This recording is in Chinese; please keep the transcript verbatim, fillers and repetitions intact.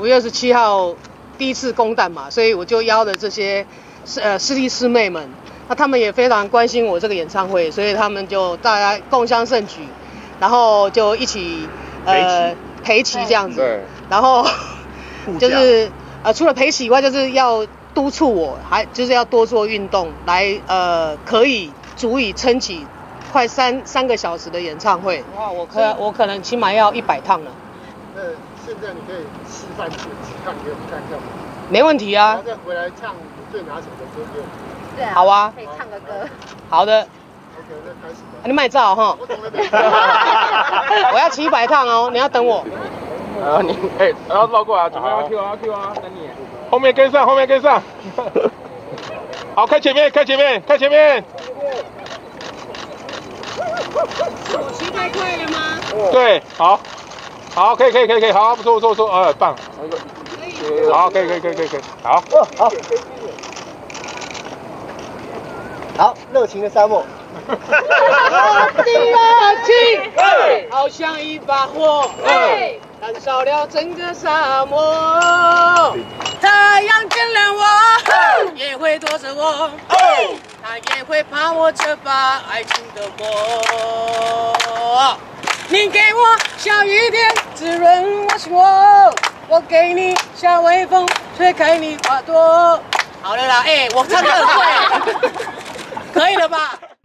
五月二十七号第一次公蛋嘛，所以我就邀了这些呃师弟师妹们，那他们也非常关心我这个演唱会，所以他们就大家共襄盛举，然后就一起呃陪棋这样子，对，然后就是呃除了陪棋以外，就是要督促我，还就是要多做运动，来呃可以足以撑起快三三个小时的演唱会。哇，我可我可能起码要一百趟了。 那现在你可以示范几唱给我们看看吗？ 没问题啊。 然后再回来唱你最拿手的歌给我们。 对啊。 好啊。 可以唱个歌。 好的。 OK， 那开始吧。 啊、你卖照哈。 我懂了。 我要骑一百趟哦，你要等我。 然后你哎，然后绕过来，准备要 Q 啊 Q 啊，等你。后面跟上，后面跟上。好，看前面，看前面，看前面。 我骑太快了吗？ 对，好，好，可以，可以，可以，可以，好，不错，不错，不错，呃，棒。好，可以，可以，可以，可以，可以，好。 好。好，热情的沙漠。 我的热情，好像一把火，燃烧了整个沙漠。太阳点亮我，也会躲着我，它也会怕我这把爱情的火。你给我小雨点，滋润我心窝，我给你小微风，吹开你花朵。好了啦，哎、欸，我唱歌很会，可以了吧？